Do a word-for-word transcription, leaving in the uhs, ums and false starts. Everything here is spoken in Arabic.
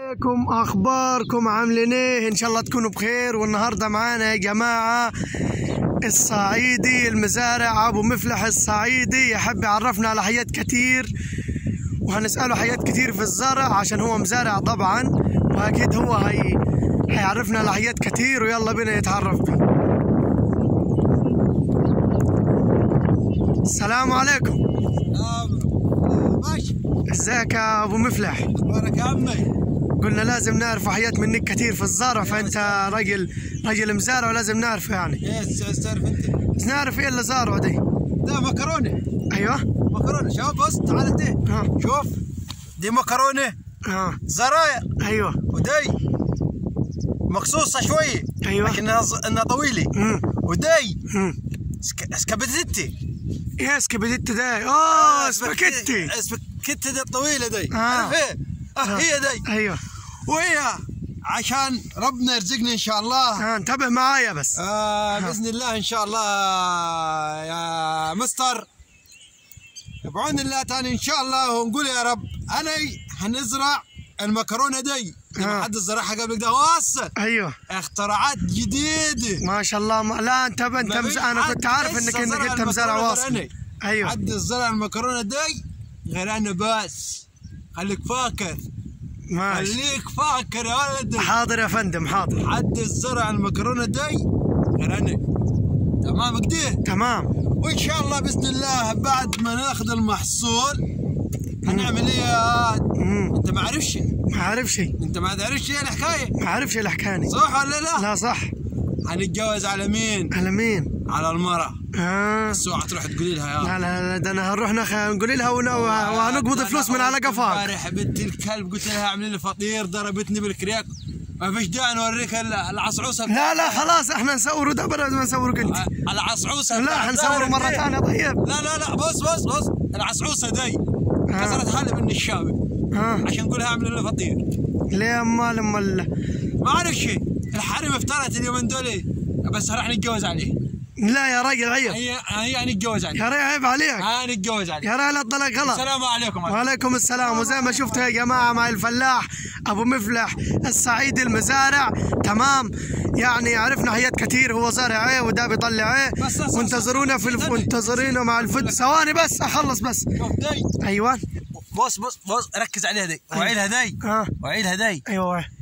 عليكم، اخباركم عاملين ايه؟ ان شاء الله تكونوا بخير. والنهارده معانا يا جماعه الصعيدي المزارع ابو مفلح الصعيدي، يحب يعرفنا على حاجات كتير وهنساله حاجات كتير في الزرع عشان هو مزارع طبعا، واكيد هو هي هيعرفنا على حاجات كتير. ويلا بينا نتعرف بيه. السلام عليكم. ماشي. ازيك يا ابو مفلح؟ اخبارك يا عمي؟ قلنا لازم نعرف حاجات منك كتير في الزرع، فانت راجل راجل مزارع ولازم نعرف يعني. ايش تعرف انت؟ نعرف ايه اللي زارعه دي؟ ده مكرونه. ايوه مكرونه. شوف بص تعال دي. ها شوف دي مكرونه. ها زراير. ايوه. ودي مقصوصه شويه. ايوه لكنها ز... انها طويله. امم ودي امم سك... سكابيتي. ايه سكابيتي دي؟ اه سباكيتي. سباكيتي دي الطويله دي. آه. عارف ايه؟ اه آه. هي دي. ايوه. وهي عشان ربنا يرزقني ان شاء الله. ها انتبه معايا بس. آه باذن الله ان شاء الله يا مستر، بعون الله تاني ان شاء الله. ونقول يا رب انا هنزرع المكرونه دي اللي ما حد زرعها قبل كده واسه. ايوه اختراعات جديده ما شاء الله. ما... لا انتبه انت مز... انا كنت عارف انك انك انت مزارع واصل. ايوه حد زرع المكرونه دي غير انا بس. خليك فاكر. ماشي خليك فاكر يا ولد. حاضر يا فندم حاضر. حد زرع المكرونه دي غير انا. تمام كده؟ تمام. وان شاء الله باذن الله بعد ما ناخذ المحصول هنعمل ايه يا امم انت ما عارفش؟ ما عارف شيء. انت ما تعرفش ايه الحكايه؟ ما عارفش الحكايه صح ولا لا؟ لا صح. هنتجوز على مين؟ على مين؟ على المرأة. اه بس اوعى تروح تقولي لها يا لا لا لا، ده انا هنروح نخ... نقول لها ون... وهنقبض فلوس من على قفاك. امبارح بنت الكلب قلت لها اعملي لي فطير ضربتني بالكرياك. ما فيش داعي نوريك العصعوصه. لا لا خلاص احنا نصوره ده بدل ما نصورك انت. العصعوصه لا حنصوره مره ثانيه. طيب لا لا لا بص بص بص العصعوصه دي كسرت حالي من الشاوي. ها عشان نقولها اعمل لي فطير. ليه امال امال ما اعرف شيء. الحريم افترت اليومين دول بس راح نتجوز عليه. لا يا راجل عيب. هي هي هنتجوز عليه. يا راجل عيب عليك. هنتجوز عليه. يا راجل لا تطلع غلط. السلام عليكم. وعليكم السلام. وزي ما شفتوا يا جماعه مع الفلاح ابو مفلح الصعيدي المزارع. تمام يعني عرفنا حاجات كتير هو زارع ايه وده بيطلع ايه. وانتظرونا في الف... انتظرونا مع الفيديو. ثواني بس اخلص بس. شوف دي. ايوه بص بص بص ركز عليها دي. وعيلها دي. ها وعيلها دي. ايوه